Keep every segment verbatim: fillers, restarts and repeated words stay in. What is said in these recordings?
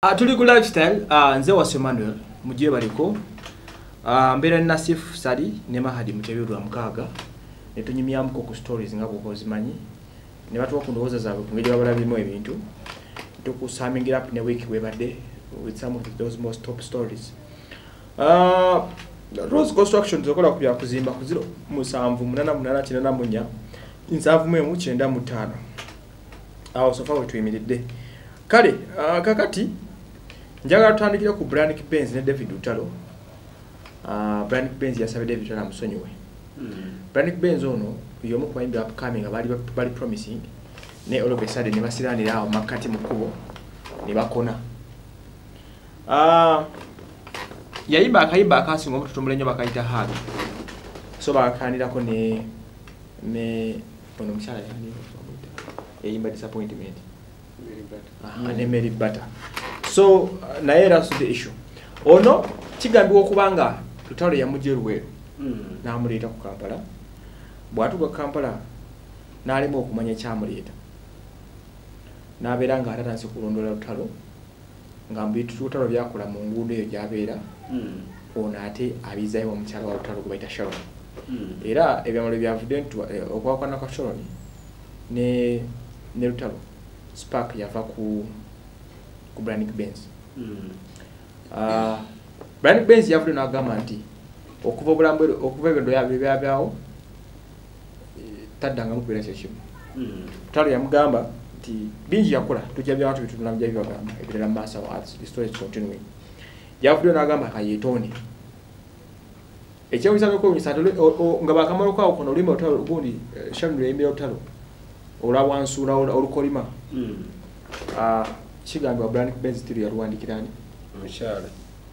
Ah, tuli ku lifestyle, ah, nze wase Manuel, mujye baliko. Ah, mbera ni Nasif Sadi, ne Mahadi mutebirwa mukaaga. Ne tunyimyamuko ku stories nga bwo zimanyi. Ne batu bakundoza zaabwe kungeje babalabimu ebintu. Tuku summing up ne week webadde with some of those most top stories. Ah, Rose Construction zokola ku bya kuzimba ku zero musanvu munana munana kinana munya. Insavu mwe mu kyenda mutano. Awo sofa we tuyimiridde. Kale, uh, kakati njagala tutandikira ku Branic Benz ne David Lutalo. Uh, Branic Benz yasabe David Lutalo amusonyiwe. Mm. Branic Benz ono yomu kwa imbi upcoming abali bali promising ne all of a sudden ne basiranira awo makati mukubo ne bakona. Ah uh, yayiba akayiba akasinga omututu mulenyo bakayita haga. So bakanirako ne ne ono mshala yani yayimba disappointment. Ah, ne Mary Butter. So uh, na era so the issue. Ono kigambiwa kubanga Lutalo yamujeruwe. Mm. Na amuleta ku Kampala. Bwatu ku Kampala nalimo okumanya kyamuleta. Nabeera nga atatanse kulondola Lutalo. Ngambi Lutalo byakola mu nguudo eyo gy'abeera. Mm. Ono ate abizayo omukyala wa Lutalo kubaita Sharon. Mm. Era ebyamalo byavudde nti okwakwana kwa Sharon ne ne Lutalo Spark yava ku ku Branic Benz. Mm. Ah, Branic Benz yavude na gamba nti okuva obulambwe okuva ebyo yabe byabyawo taddanga mu kubera kyekyo. Mm. Lutalo yamugamba nti bingi yakola tujja byawatu bitulambya byagamba ebirala massa wa arts the story is continuing. Yavude na gamba kayetone. Ekyo bisaba ko bisatole nga bakamalo kwa kono limo Lutalo gundi Sharon yemira Lutalo. Olabwa nsura olukolima. Mm. Ah, kigambwa Branic Benz tiri yaluwandikirani omukyala.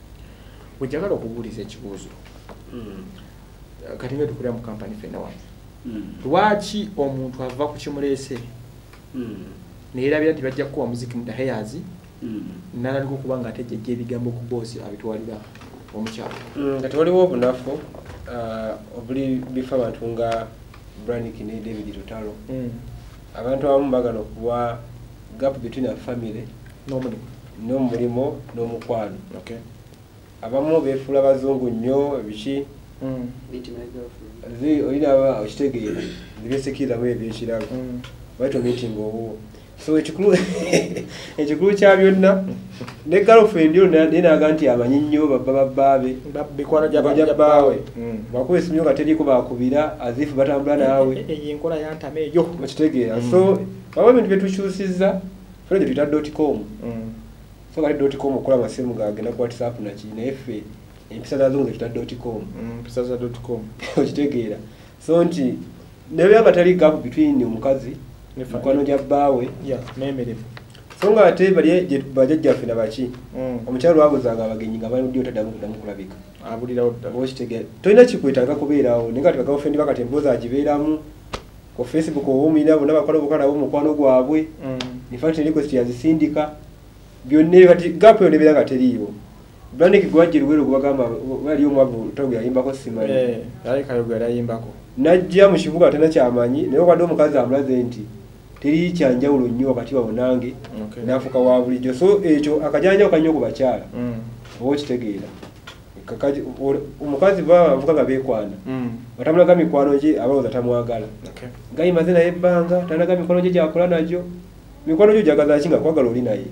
Ojagala okubuuliza ekibuuzo. Mm. Kati nga tukulira mu company fena wa. Mm. Lwaki omuntu ava ku kimulese? Mm. Neerabira nti bajja kuwa muziki mu daheyazi. Mm. Nalaliko kubanga atejjeje ebigambo ku boss abitwalira omukyala. Mm, kati waliwo obunafu ah obuli bifa abantu nga Branic ne David Lutalo. Mm. Abantu abamu bagana okuwa gap between a family n'omulimu n'omulimo n'omukwano. Okay. Abamu beefula bazungu nnyo ebiki. Mm. Meet my girlfriend. Zi oyina okitegeera nibesekira mu ebyekirago. Mm. Baito meeting owo. So ekikulu ekikulu kya byonna ne girlfriend yo nena aganti amanyi nnyo baba babbabe bikwano jabbawe. Mm. Bakwesi nnyo kateriko bakubira azifu batambula naawe. Eyi nkola yantame eyo okitegeera. Mm. So baba ebintu byetukyusiza fred twita dot com. Mm. So kati dot com okola amasimu gagenda ku WhatsApp naki naye ffe empisa zazo twita dot com. Mm, empisa za dot com okitegeera. So nti nebe abatali gap between omukazi mukwano jabbawe ya nemere. So nga ate bali je bajajja ffe nabaki. Mm. Omukyalo wabuzanga abagenyi nga bali dio tadamu kudamu kulabika. Abulira okitegeera. Toyina kikwetaaga kubeerawo nenga tebaka ofendi bakati emboza agibeeramu. Ku Facebook obuumira bonna bakola bukala bo mukwano gwabwe. Mm. In fact request yazisindika byonne kati gap yo nebera kateriyo. Branic gwajirwero kubagamba wali omwavu togo yayimbako simali. Eh, yali kayoga yayimbako. Najja mu kibuga tena kyamanyi naye kwadde omukazi amulaze nti teri kyanjawulo nnyo wakati wa bonange. Okay. Nafuka wa bulijjo. So ekyo akajanja okanyo ku bakyala. Mm. Owo kitegeera. Kakaji omukazi ba avuga nga beekwana. Mm. Batamulaga mikwano gye abawoza tamwagala. Okay. Gayi mazina yebbanga tanaga mikwano gye gyakola najo. Mikwano gye jagaza kinga kwagala oli naye.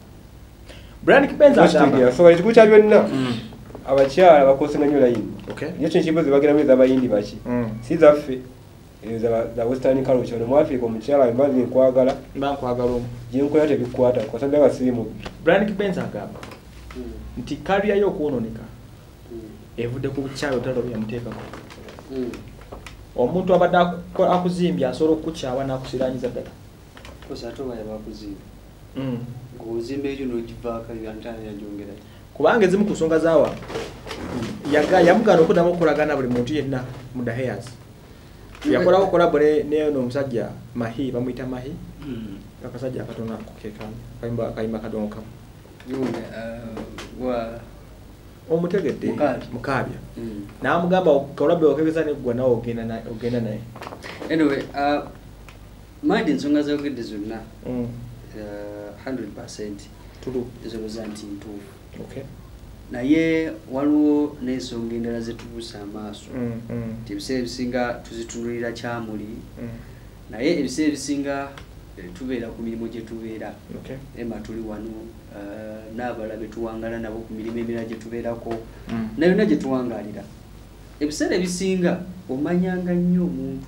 Branic Benz agamba. So ekikulu kya byonna. Mm. Abakyala bakosenga nnyo line. Okay. Yecho nkibozi bagera meza abayindi baki. Mm. Si zaffe. Eza za Western culture no mu Africa omukyala mbazi nkwagala. Mba nkwagala omu. Je nkola te bikwata kwa sababu abasimu. Branic Benz agamba. Mm. Nti career yo kuononika. Mm. Evudde ku bukyalo talo byamuteeka ko. Mm. Omuntu abadde akuzimbya asobola okukyawa n'akusiranyiza ddala. Kosa atoba yabakuzimba. Mm. Ngozimba ekyo n'okivaaka byantana yanjongera. Kubanga ezimu ku nsonga zaawa yaga yamugana okuddamu okulagana buli muntu yenna mu daheyazi. Yakola okola bole ne no musajja Mahi bamuyita Mahi. Mm. Akasajja akatona kukekana. Kayimba kayimba kadonka. Yunga uh, wa omutegedde mukabya. Mm. Namugamba okolabe okebeza ne gwa nawo ogenda na ogenda naye. Anyway, uh Madi nsonga zogedde zonna. Mm. Uh, one hundred percent. ezoloza nti ntuufu. Okay. Naye waliwo n'ensonga endala zetubuusa amaaso mm. nti ebiseera ebisinga tuzitunulira kyamuli mm. naye ebiseera ebisinga tubeera ku mirimu gye tubeera. Okay. Emma tuli wano uh, n'abala betuwangala nabo ku mirimu emirala gye tubeerako mm. na yonna gye tuwangaalira. Ebiseera ebisinga omanyanga nnyo omuntu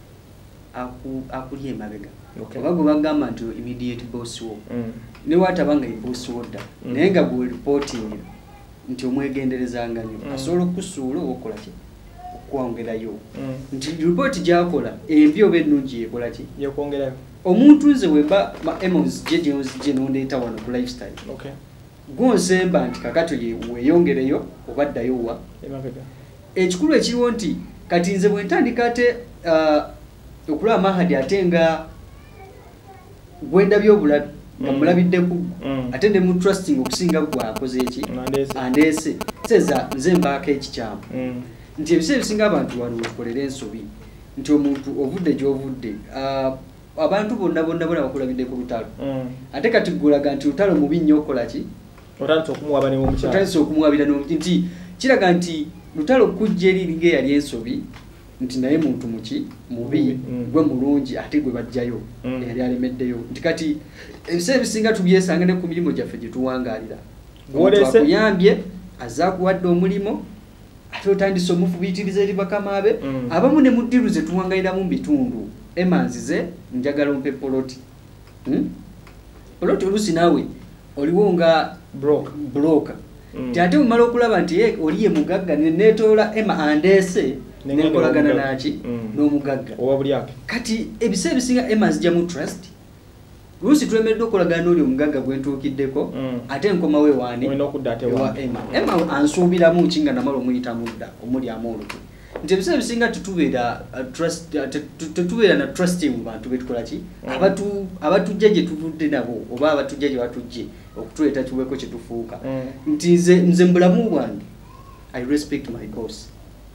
aku, akuli emabega. Okay. Oba gwe bagamba nti immediate boss wo mm. ne watabanga boss wo dda mm. naye nga gwe reporting nti omwegenderezanga nnyo mm. asobola okusuula oba okola ki okwongerayo mm. nti report gy'akola embi oba ennungi yekola ki yekwongerayo. Omuntu nze weba ma emos gye nondeeta wano ku lifestyle. Okay. Gonsemba nti kakato ye weeyongereyo oba ddayo wa emabega. Ekikulu ekiriwo nti kati nze bwe ntandika ate uh, okulaba Mahadi ate nga gwenda byobulabi nga mulabidde ku mm. ate ne mu trusting okusinga gwe akoze eki Andese. andese seza nze mbaako ekikyamu mm. nti ebiseera ebisinga abantu wano wetukolera ensobi nti omuntu ovudde gy'ovudde uh, abantu bonna bonna bonna bakulabidde ku lutalo mm. ate kati gulaga nti lutalo mubi nnyo okola ki otandise okumuwaba ne omukyala otandise okumuwabira nti kiraga nti lutalo kujja eri linga eyali ensobi nti naye muntu muki mubi mm. gwe mulungi ate gwe bajjayo mm. yali alemeddeyo nti kati ebiseera ebisinga tubyesanga ne ku mirimu gyaffe gye tuwangaalira akuyambye azze akuwadde omulimo ate otandise omufubiitiriza eri bakama abe mm. abamu ne mu ddiru ze tuwangaaliramu mu bitundu emanzize njagala ompe poloti hmm? poloti oluusi naawe oliwo nga broka mm. ti ate mumala okulaba nti oliye mugagga neneetoola ema andeese nenkolagana naki mm. n'omugagga owa bulyake kati ebiseera ebisinga ema nzijjamu trust luusi twemeredde okolagana n'oli omugagga gwentuukiddeko mm. ate nkomawe waani ewa ema ema ansuubiramu ki nga namala omuyita mudda omulyamu olukwe nti ebiseera ebisinga tetubeera tetubeera na trusting mu bantu betukola ki abatu abatujja gye tuvudde nabo oba abatujja gye batujje okutuleeta kiweko kye tufuuka nti nze nze mu bulamu bwange I respect my boss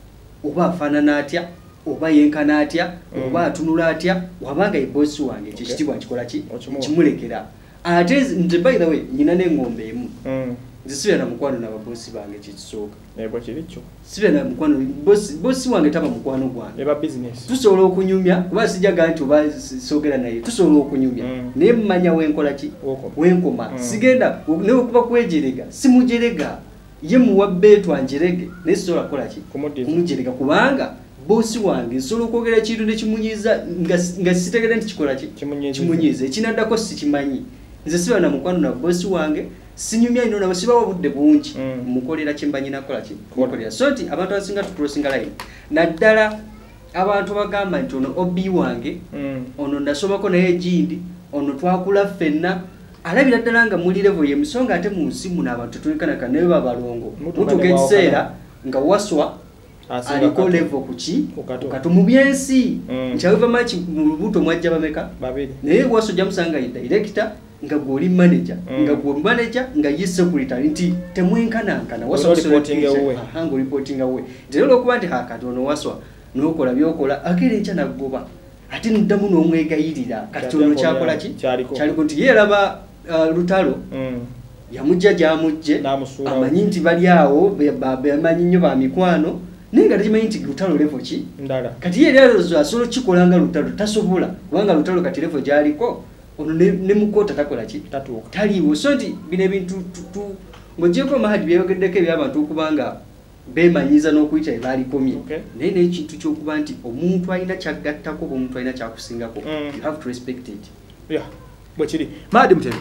oba afaanana atya oba yenkana atya oba atunula atya wabanga ye boss wange ekyo ekitibwa nkikola ki kimulekera ate nze by the way nyina n'engombe emu nze sibeera na mukwano n'ababosi bange kikisooka ebo kirikyo sibeera na mukwano bosi bosi wange taba mukwano gwange eba business tusobola okunyumya kuba sijaga nti oba soogera naye tusobola okunyumya mm. naye mmanya wenkola ki wenkoma mm. sigenda naye okuba kwejerega simujerega ye muwa beetu anjerege naye sisobola kukola ki kumujerega kubanga bosi wange nsobola okwogera ekintu ne kimunyiiza nga sitegedde nti kikola ki kimunyiiza ekinaddako sikimanyi nze sibeera na mukwano na bosi wange sinyumya ino nabo sibawa budde bungi mm. mukolera kimbanyi nakola ki mukolera so nti abantu abasinga tucrossinga line naddala abantu bagamba nti ono obi wange mm. ono ndasomako naye egindi ono twakula ffenna alabira ddala nga muli level ye musonga ate mu nsi muno abantu tetwekanaka naye babalongo mutuuka ekiseera nga waswa aliko level kuki kato mu byensi nkyaweva maki mu lubuto mwajja bameka naye waswa jamusanga ye director nga goli manager mm. nga gwo manager nga ye secretary nti temwenkanankana waswa reporting away hango reporting away ndero okuba nti hakatono waswa nokola byokola akere ncha nagoba ati ndamu n'omwegayirira kati ono kyakola ki kyaliko nti yeraba uh, Lutalo mm. yamujja gyamujje amanyi nti bali awo bamanyi nnyo ba mikwano naye nga tekimanyi nti Lutalo level ki ndala kati ye era asobola kikolanga Lutalo tasobola kubanga Lutalo kati level gyaliko ono ne, ne mukota takola ki tatuuka taliwo so nti bino ebintu ng'ogyeko Mahadi byeyogeddeko eby'abantu okubanga beemanyiiza n'okuyita ebaalikomye okay. naye n'ekintu ky'okuba nti omuntu alina kyagattako oba omuntu alina kyakusingako mm. you have to respect it yeah. bwe kiri Mahadi Mutebi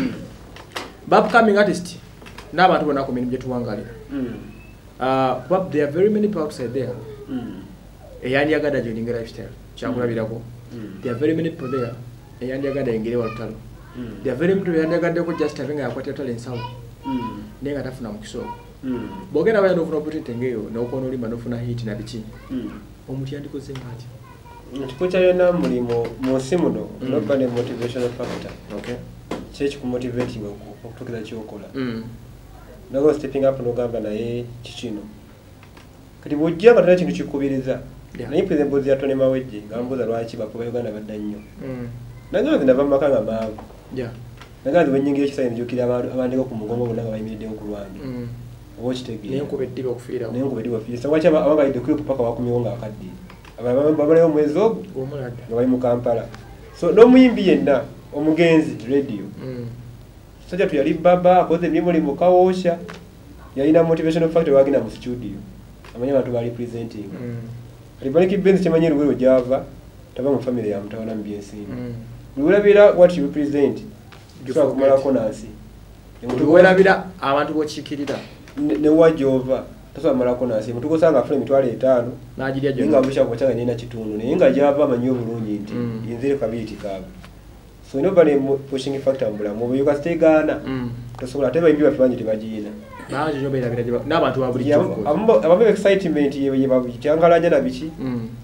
upcoming artist n'abantu bonna ku mirimu gye tuwangalira mm. uh, but there are very many people outside there mm. eyandyagadda joininga lifestyle kyakulabirako mm. there are very many people there eyandyagadda engere wa Lutalo mm. there are very many people eyandyagadde just having akwatira Lutalo ensawo mm. naye nga tafuna mu kisooka mm. bwogenda baya n'ofuna opportunity ngeyo n'okuba n'olima n'ofuna hit na biki mm. omuntu yandikoze ng'atya nkikuca yonna mulimu mu nsi muno noba ne motivational factor okay. kyeki kumotivatinga okutuukiriza kyokola mm. nago stepping up n'ogamba naye kikino kati bw'ojja nga tolina kintu kikubiriza yeah. naye mpeza emboozi ya Tony Mawejje nga mbuuza lwaki bakuba Uganda badda nnyo mm. nange nze nava mu maka nga maavu yeah. nagazi wenyingira ekisa njukira abantu abandiko ku mugongo bonna nga bayimiriddewo ku lwange oba okitegeera naye nkuba eddiba okufiirawo naye nkuba eddiba okufiira sawaki abagalidde kuli paka wakumyewo ng'akaddiye abalayo omwezi ogwo nga bali mu Kampala so n'omuyimbi yenna omugenzi radio sajja tuyali baba akoze emirimu kawoosha yalina motivational factor wagenda mu studio amanya abantu bali presenting kati Branic Benz kimanyi luwero java taba mu family ya mtawana mu byensimbi luwelabira what you present so kumala konansi luwelabira abantu bochikirira ne wajova taso mala konansi mutuko sanga frame mitwale etano najiriya jo inga busha kuchanga nina kitundu ne inga java manyo bulungi nti inzire kabiti kabo so ino bale pushing factor mbula mu yuka stegana tasobola teba imbiwa fibanje tebajina naje jo bela bela n'abantu babuli cyo ababe excitement yebe babichangalanya na bichi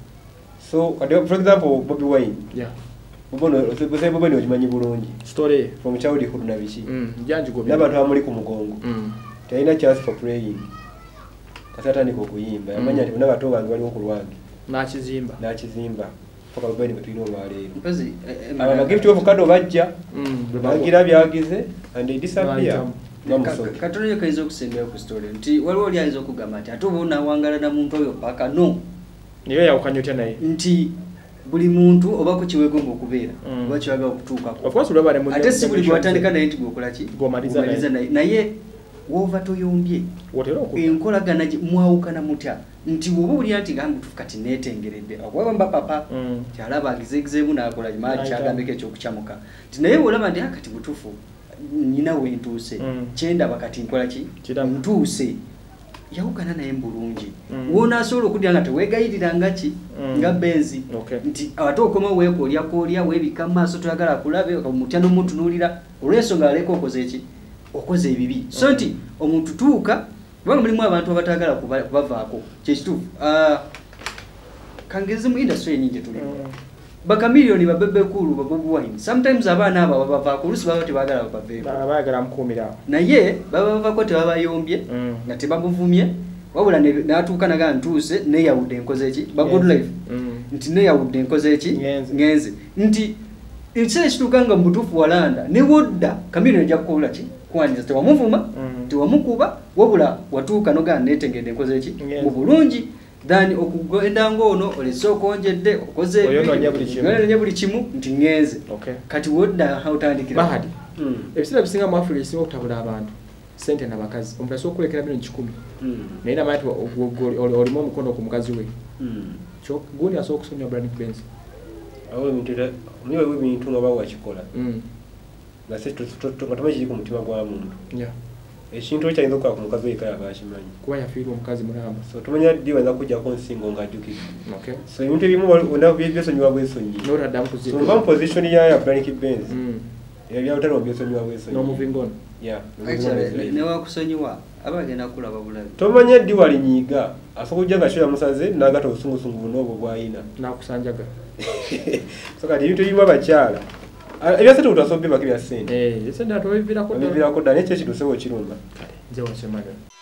so for example Bobby Wine yeah Bobonoose Bobono ojimanyi bulungi story from childhood na bichi mm janji go n'abantu bamuli ku mugongo mm tayina chance for praying kasata niko kuyimba yamanya ati n'abato bangi bali ku lwange na kizimba na kizimba foka bwene betwino malero mpozi aba gift of kado bajja mm bagira byagize and they disappear katolye kaizo kusembera ku story nti waliwo oli aizo kugamba ati ate ubona wangala na muntu oyo paka no niyo yakanyotya naye nti buli muntu oba ku kiwego ngokubeera oba kiwaga okutuuka of course ulabare mu ate si buli gwatandika naye nti gwokola ki gomaliza naye naye wova toyombye wotero ku enkolagana mwawukana mutya nti woba uli anti gambu tukati netengeredde okwamba papa kyalaba agizegizeemu nakola kimali kyagambeko ekyokucamuka nti naye olaba ndi akati butufu nina wentuuse kyenda bakati nkola ki ntuuse yawukana naye bulungi wona asobola okudya nga tewegayirira nga ki nga benzi nti ate okoma weekolya kolya weebika mu maaso toyagala akulabe omutya n'omutunuulira olw'ensonga aleka okoze eki okoze ebibi so nti omuntu tuuka kubanga mulimu abantu abatagala kubavaako kyekituufu kangeze mu industry enyingi tulimu bakamiliyoni babebekulu babobu wine sometimes abaana abo babavaako olusi baba tebagala babaveeko bayagala mukuumira naye baba bavaako tebabayombye nga tebamuvumye wabula n'atuuka naga ntuuse neyawudde enkoze eki ba good life nti neyawudde enkoze eki ngenze nti ekiseera ekituuka nga mubutuufu walanda ne wodda kamiliyoni ojja kukola ki kwaniriza tewamuvuma tewamukuba wabula watuuka nogaa netengedde enkoze eki mu bulungi then okugenda ng'ono olese okonjedde okoze ebyononya buli kimu nti ngenze kati wodda otandikira Mahadi ebiseera bisinga mu Africa ebisinga okutabula abantu sente n'abakazi omuntu asobola okulekera milioni kikumi naye namanya ti olimu omukono ku mukazi we gundi asobola okusomya Branic Benz omuliwe w'ebintu nga bawakikola nga se tumanyi kiri ku mutima gwa muntu ekintu ekyayinza okukola ku mukazi weyeka yaba akimanyi kuba yafiirwa omukazi mulamba so tumanya ddi wayinza kujjako nsingo ng'ajjukidde so ebintu ebimu byesonyiwa bwesonyi so mba mu position ya Branic Benz ebyawutali mu byesonyiwa bwesonyi n'omuvingono newakusonyiwa aba agenda kulaba bulabi tomanya ddi walinyiiga asobola okujja nga kyo yamusaze n'agata obusungusungu buno obwo bw'ayina n'akusanjaga so kati ebintu ebimu abakyala ebyasente utasobye baka ebya ssente eh ssente atobivirako ddala naye ekyo ekituusewo kirumba nze wasemagala